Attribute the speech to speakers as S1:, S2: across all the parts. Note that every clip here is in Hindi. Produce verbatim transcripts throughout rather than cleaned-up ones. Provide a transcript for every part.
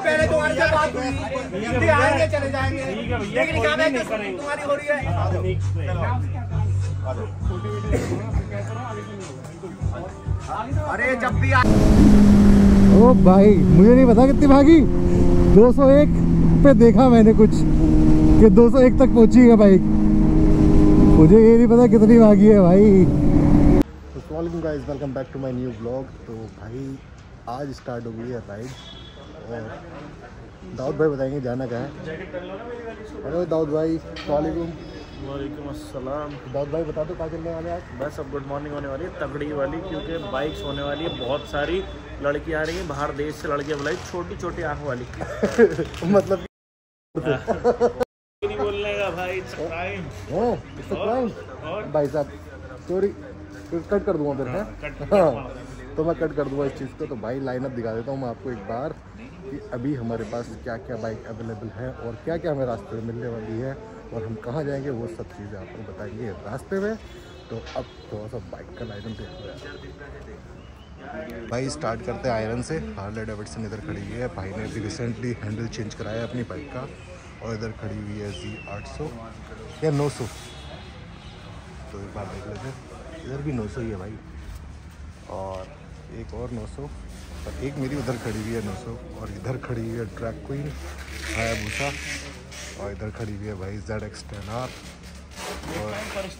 S1: पहले तुम्हारे से बात हुई, जल्दी आएंगे चले जाएंगे, लेकिन काम है तुम्हारी हो रही है। अरे जब भी
S2: ओ भाई मुझे नहीं पता कितनी भागी, दो सौ एक पे देखा मैंने कुछ कि दो सौ एक तक पहुंची है बाइक, मुझे ये नहीं पता कितनी भागी है भाई। अस्सलाम वालेकुम guys, welcome back to my new blog. तो भाई आज स्टार्ट हो गई है राइड और दाऊद भाई बताएंगे जाना कहाँ है। हेलो दाऊद भाई, अस्सलाम वालेकुम।
S3: वालेकुम अस्सलाम।
S2: दाऊद भाई बता दो कहाँ चलने वाले आज।
S3: बस अब गुड मॉर्निंग होने वाली है तगड़ी वाली, क्योंकि बाइक्स होने वाली है, बहुत सारी लड़की आ रही हैं बाहर देश से, लड़कियाँ बुलाई छोटी छोटी आँख वाली
S2: मतलब
S3: नहीं बोलने का भाई, इट्स अ क्राइम।
S2: है इट्स अ क्राइम भाई साहब, सॉरी कट कर दूँगा फिर है। हाँ तो मैं कट कर दूँगा इस चीज़ को। तो भाई लाइनअप दिखा देता हूँ मैं आपको एक बार कि अभी हमारे पास क्या क्या बाइक अवेलेबल है और क्या क्या हमें रास्ते में मिलने वाली है और हम कहाँ जाएंगे, वो सब चीज़ें आपको बताएंगे रास्ते में। तो अब थोड़ा सा बाइक का लाइनअप देखते हैं भाई। स्टार्ट करते हैं आयरन से। हार्ले डेविडसन इधर खड़ी हुई है, भाई ने अभी रिसेंटली हैंडल चेंज कराया अपनी बाइक का। और इधर खड़ी हुई है जी आठ सौ या नौ सौ, तो एक बार देख लेते हैं। इधर भी नौ सौ ही है भाई, और एक और नौ सौ, और एक मेरी उधर खड़ी हुई है नौ सौ। और इधर खड़ी हुई है ड्रैग क्वीन हायाबुसा, और इधर खड़ी हुई है भाई जेड एक्स टेन आर। और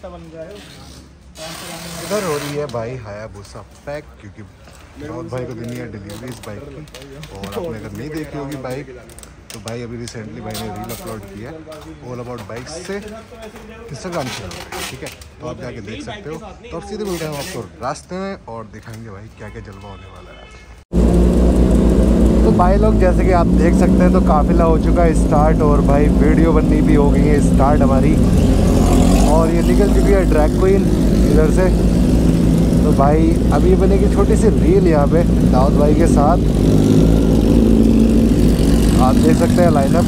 S2: इधर हो रही है भाई हायाबुसा पैक, क्योंकि दाऊद भाई को देनी है डिलीवरी इस बाइक की। और आपने अगर नहीं देखी होगी बाइक तो भाई अभी रिसेंटली भाई ने रील अपलोड किया है ऑल अबाउट बाइक से इंस्टाग्राम से, ठीक है, तो आप जाके देख सकते हो। तो अब सीधे मिलते हैं आपको रास्ते में और दिखाएंगे भाई क्या क्या जलवा होने वाला है। तो भाई लोग जैसे कि आप देख सकते हैं तो काफिला हो चुका है स्टार्ट, और भाई वीडियो बननी भी हो गई है स्टार्ट हमारी, और ये निकल चुकी है ड्रैग क्वीन इधर से। तो भाई अभी बनेगी छोटी सी रील यहाँ पे दाऊद भाई के साथ, आप देख सकते हैं लाइनअप,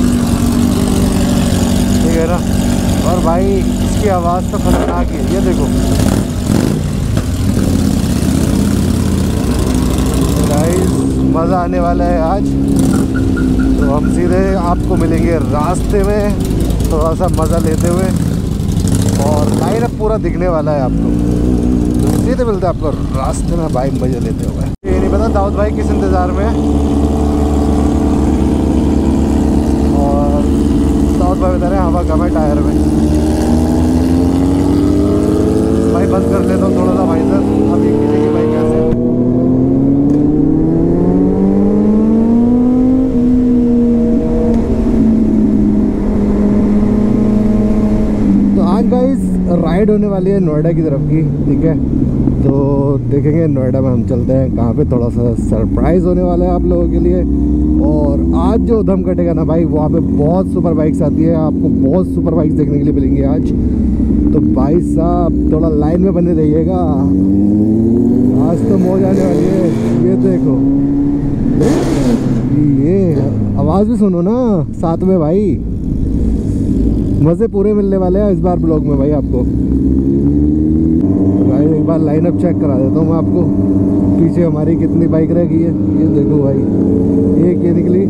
S2: ठीक है ना। और भाई इसकी आवाज़ तो खतरनाक है, ये देखो गाइस, मज़ा आने वाला है आज। तो हम सीधे आपको मिलेंगे रास्ते में थोड़ा सा मज़ा लेते हुए, और लाइनअप पूरा दिखने वाला है आपको। तो सीधे मिलते हैं आपको रास्ते में भाई मज़े लेते हुए। ये नहीं पता दाऊद भाई किस इंतज़ार में है, दाऊद भाई बता रहे हैं हवा कम है टायर में। भाई बंद कर लेता हूँ थोड़ा सा भाई सर, अभी मिलेगी भाई कैसे। तो आज गाइस राइड होने वाली है नोएडा की तरफ की, ठीक है। तो देखेंगे नोएडा में हम चलते हैं कहाँ पे, थोड़ा सा सरप्राइज़ होने वाला है आप लोगों के लिए। और आज जो दम कटेगा ना भाई, वहाँ पे बहुत सुपर बाइक्स आती है, आपको बहुत सुपर बाइक्स देखने के लिए मिलेंगी आज। तो भाई साहब थोड़ा लाइन में बने रहिएगा, आज तो मौज आने वाली है। ये देखो, ये आवाज़ भी सुनो ना साथ में भाई, मज़े पूरे मिलने वाले हैं इस बार ब्लॉग में भाई आपको। भाई एक बार लाइनअप चेक करा देता हूँ मैं आपको, पीछे हमारी कितनी बाइक रह गई है। ये देखो भाई, एक ये निकली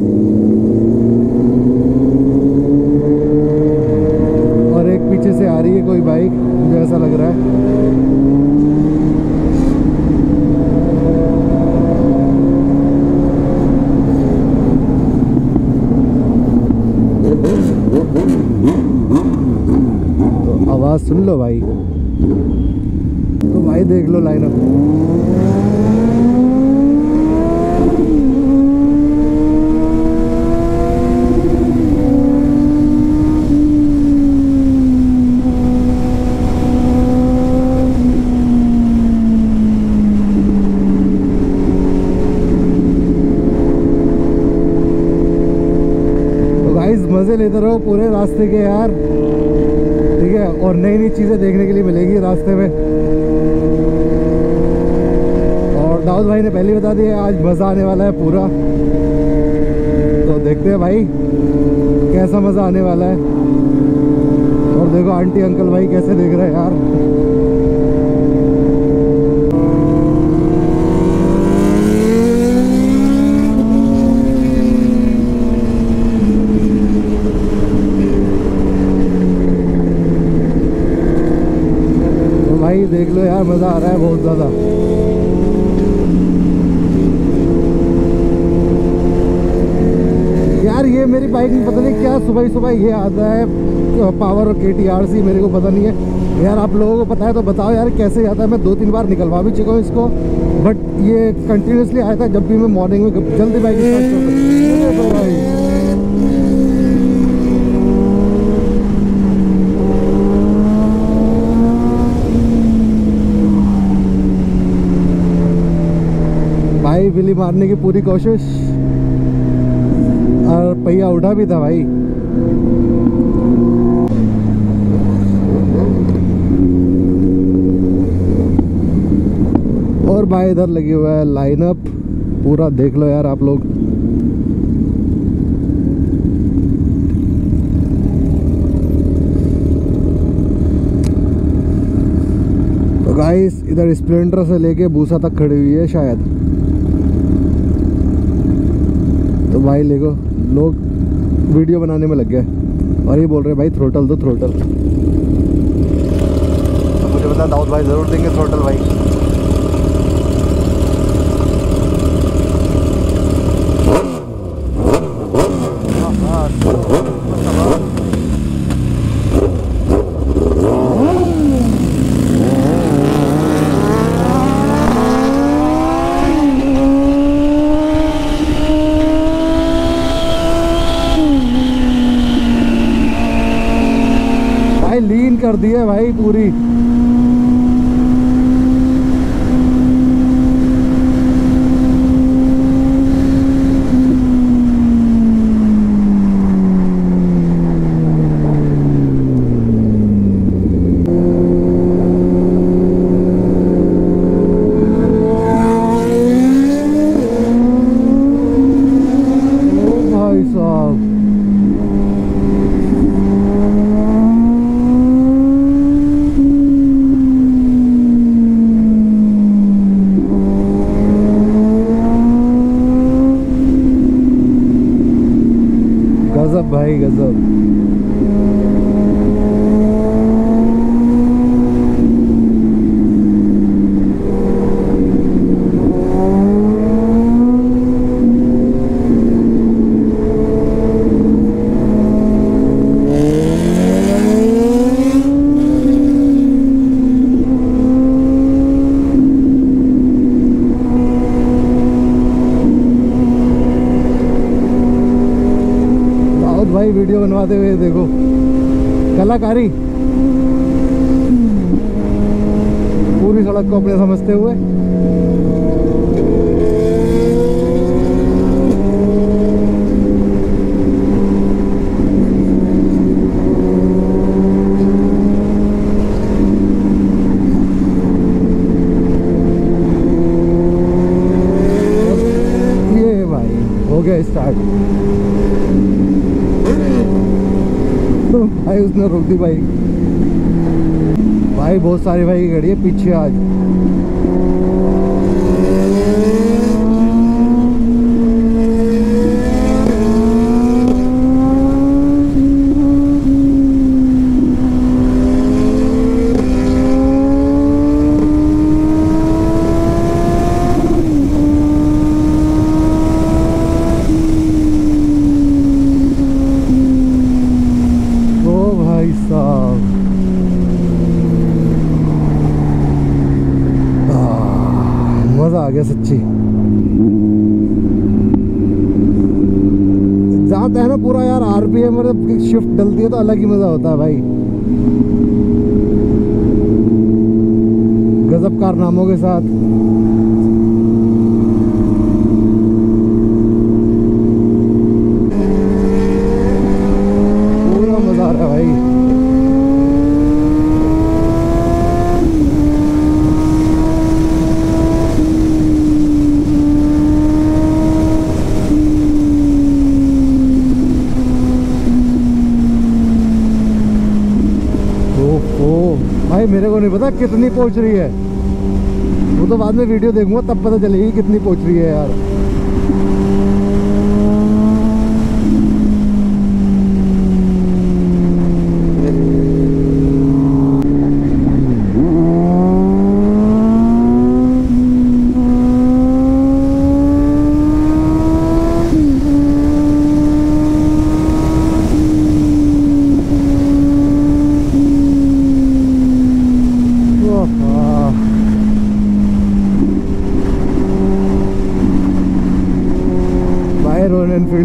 S2: और एक पीछे से आ रही है कोई बाइक, मुझे ऐसा लग रहा है। तो आवाज़ सुन लो भाई, तो भाई देख लो लाइनअप। मज़े लेते रहो पूरे रास्ते के यार, ठीक है। और नई नई चीज़ें देखने के लिए मिलेगी रास्ते में। और दाऊद भाई ने पहले बता दिया आज मज़ा आने वाला है पूरा, तो देखते हैं भाई कैसा मज़ा आने वाला है। और देखो आंटी अंकल भाई कैसे देख रहे हैं यार। देख लो यार, मज़ा आ रहा है बहुत ज़्यादा। यार ये मेरी बाइक में पता नहीं क्या सुबह ही सुबह ये आता है पावर और के टी आर सी, मेरे को पता नहीं है यार। आप लोगों को पता है तो बताओ यार कैसे आता है। मैं दो तीन बार निकलवा भी चुका हूँ इसको, बट ये कंटिन्यूसली आया था जब भी मैं मॉर्निंग में जल्दी बाइक स्टार्ट करता हूँ भाई। भाई बिली मारने की पूरी कोशिश, और पहिया उठा भी था भाई। और भाई इधर लगी हुआ है लाइनअप पूरा, देख लो यार आप लोग। तो गाइस इधर स्प्लेंडर से लेके बूसा तक खड़ी हुई है शायद। तो भाई देखो लोग वीडियो बनाने में लग गए और ये बोल रहे भाई थ्रोटल दो थ्रोटल। तो मुझे पता दाऊद भाई ज़रूर देंगे थ्रोटल भाई। लीन कर दी है भाई पूरी। ओ भाई साहब गजब भाई गजब। भाई वीडियो बनवाते हुए देखो कलाकारी, पूरी सड़क को अपने समझते हुए। ये भाई हो गया स्टार्ट। तो भाई उसने रोक दी बाइक। भाई बहुत सारी बाइक खड़ी है पीछे आज। मजा आ गया सच्ची। जाता है ना पूरा यार आरपीएम और शिफ्ट डलती है तो अलग ही मजा होता है भाई। गजब कारनामों के साथ। पूरा मजा आ रहा है भाई। भाई मेरे को नहीं पता कितनी पहुंच रही है, वो तो बाद में वीडियो देखूंगा तब पता चलेगी कितनी पहुंच रही है यार।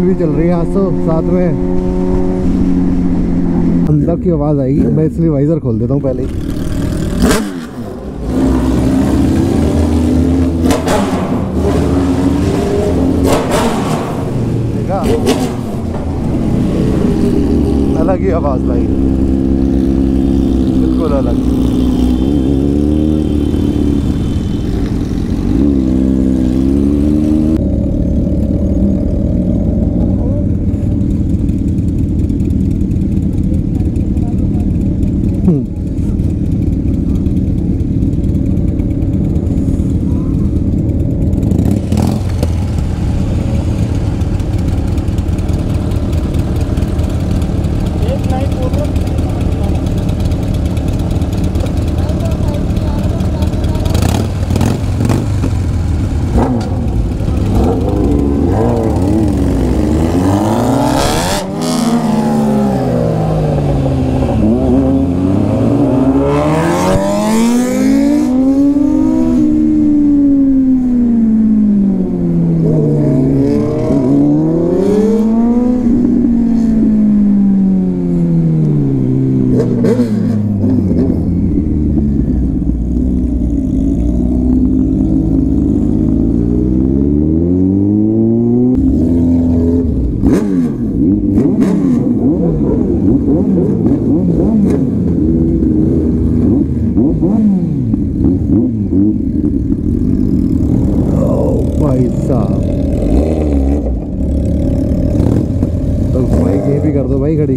S2: भी चल रही है आज तो साथ में। अंदर की आवाज़ आएगी, मैं इसलिए वाइजर खोल देता हूँ पहले ही। देखा, अलग ही आवाज़ भाई, बिल्कुल अलग। भाई साहब, तो भाई ये भी कर दो भाई खड़ी।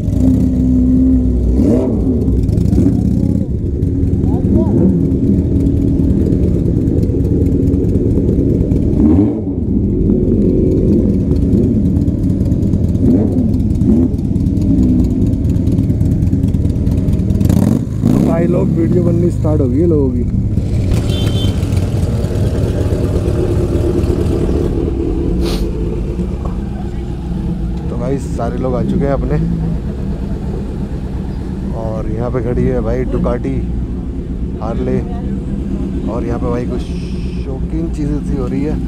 S2: भाई लोग वीडियो बननी स्टार्ट होगी लोगों की। भाई सारे लोग आ चुके हैं अपने, और यहाँ पे खड़ी है भाई डुकाटी, हार्ले, और यहाँ पे भाई कुछ शौकीन चीज़ें सी हो रही है।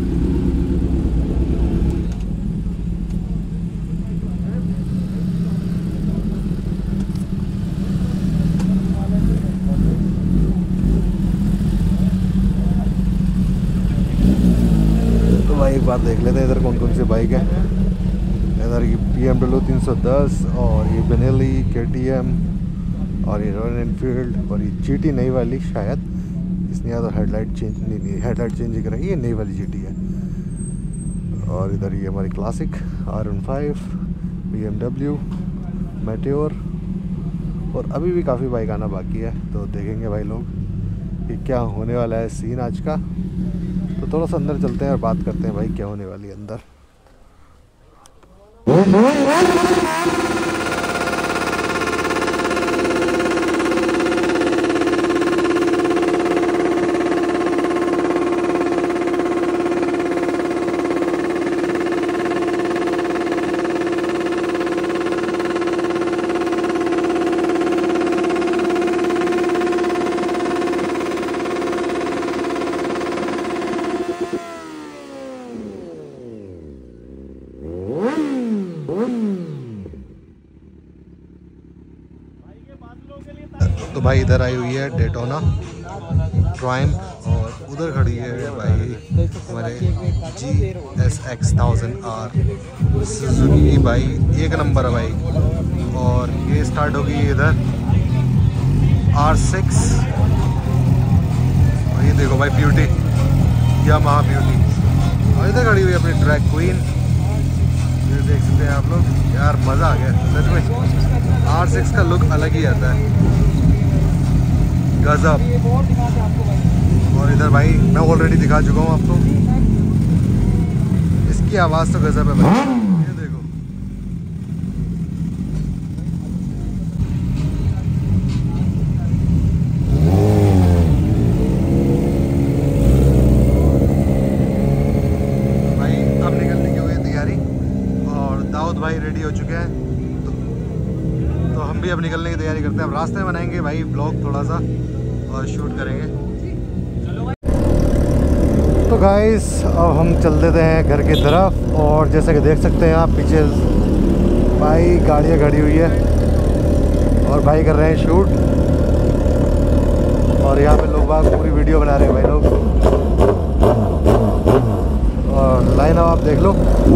S2: तो भाई एक बार देख लेते हैं इधर कौन कौन सी बाइक है। इधर की बी एम डब्ल्यू तीन सौ दस, और ये बेनेली, के टी एम, और ये रॉयल एनफील्ड, और ये जी टी नई वाली शायद, इसने या तो हेडलाइट चेंज नहीं नहीं हेडलाइट चेंज ही कराई, ये नई वाली जी टी है। और इधर ये हमारी classic R one five, B M W, Meteor, और अभी भी काफ़ी बाइक आना बाकी है। तो देखेंगे भाई लोग कि क्या होने वाला है सीन आज का। तो थोड़ा सा अंदर चलते हैं और बात करते हैं भाई क्या होने वाली है अंदर। तो भाई इधर आई हुई है डेटोना ट्रायम्फ, और उधर खड़ी है भाई हमारे G S X thousand R Suzuki की भाई, एक नंबर है भाई। और ये स्टार्ट होगी इधर आर सिक्स, और ये देखो भाई ब्यूटी, यामाहा ब्यूटी, और इधर खड़ी हुई है अपनी ड्रैग क्वीन, ये देख सकते हैं आप लोग। यार मज़ा आ गया सच में, आर सिक्स का लुक अलग ही आता है, गजब। और इधर भाई मैं ऑलरेडी दिखा चुका हूँ आपको, इसकी आवाज़ तो गजब है भाई, ये देखो। भाई अब निकलने की हुई तैयारी, और दाऊद भाई रेडी हो चुके हैं, तो, तो हम भी अब निकलने की तैयारी करते हैं। अब रास्ते में बनाएंगे भाई ब्लॉग थोड़ा सा और शूट करेंगे। तो गाइस अब हम चल देते हैं घर की तरफ, और जैसे कि देख सकते हैं आप पीछे भाई गाड़ियाँ खड़ी हुई है और भाई कर रहे हैं शूट, और यहाँ पे लोग बाग पूरी वीडियो बना रहे हैं भाई लोग। और लाइन अब आप देख लो।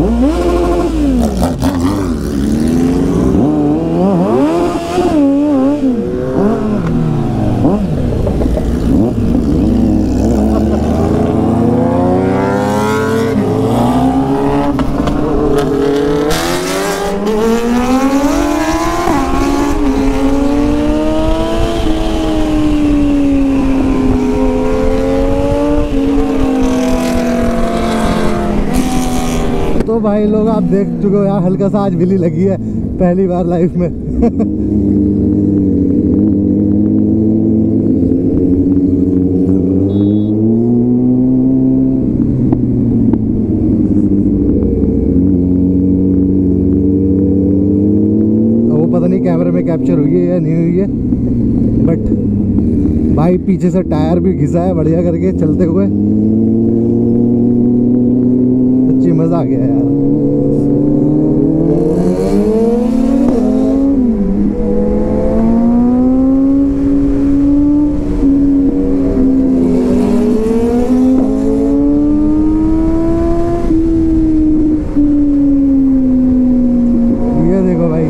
S2: तो भाई लोग आप देख चुके हो, यहाँ हल्का सा आज बिल्ली लगी है पहली बार लाइफ में। वो पता नहीं कैमरे में कैप्चर हुई है या नहीं हुई है, बट भाई पीछे से टायर भी घिसा है बढ़िया करके चलते हुए। सच्ची मजा आ गया यार। ये देखो भाई,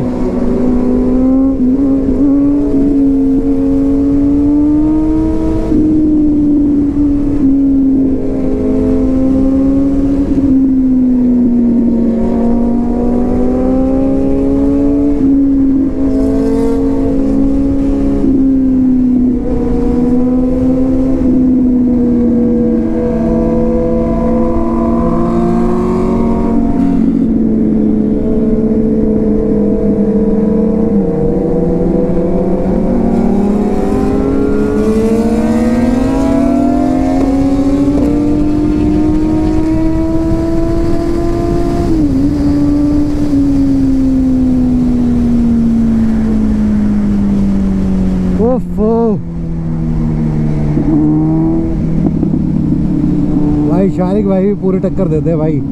S2: भाई शारिक भाई भी पूरी टक्कर देते हैं भाई।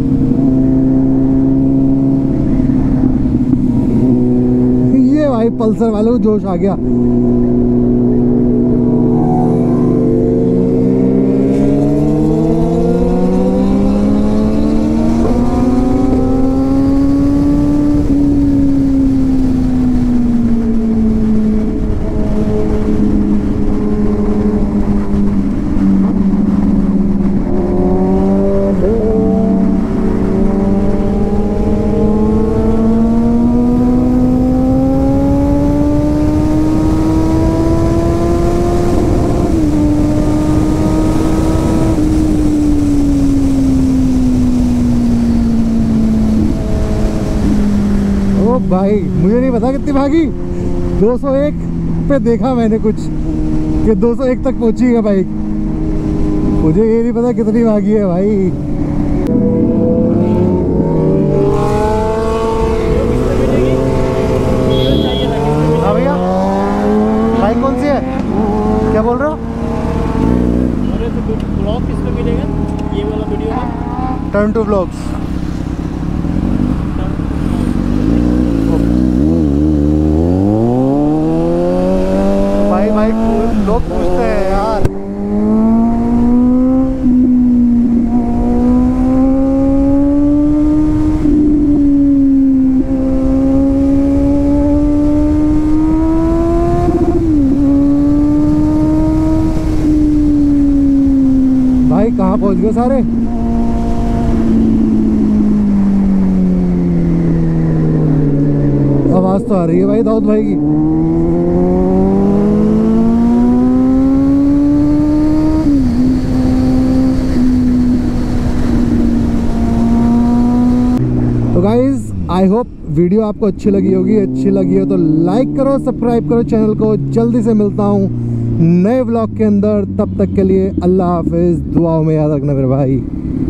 S2: ये भाई पल्सर वालों को जोश आ गया। भाई मुझे नहीं पता कितनी भागी, दो सौ एक पे देखा मैंने कुछ कि दो सौ एक तक पहुंची है बाइक। मुझे ये नहीं पता कितनी भागी है भाई। हाँ भैया, बाइक कौन सी है, क्या बोल रहे हो?
S3: ब्लॉग किस पे मिलेगा ये वाला वीडियो में?
S2: Turn to blogs. भाई भाई लोग पूछते हैं यार। भाई कहाँ पहुंच गए सारे? आवाज तो आ रही है भाई दाऊद भाई की। तो गाइज आई होप वीडियो आपको अच्छी लगी होगी। अच्छी लगी हो तो लाइक करो, सब्सक्राइब करो चैनल को। जल्दी से मिलता हूँ नए व्लॉग के अंदर, तब तक के लिए अल्लाह हाफिज। दुआओं में याद रखना मेरे भाई।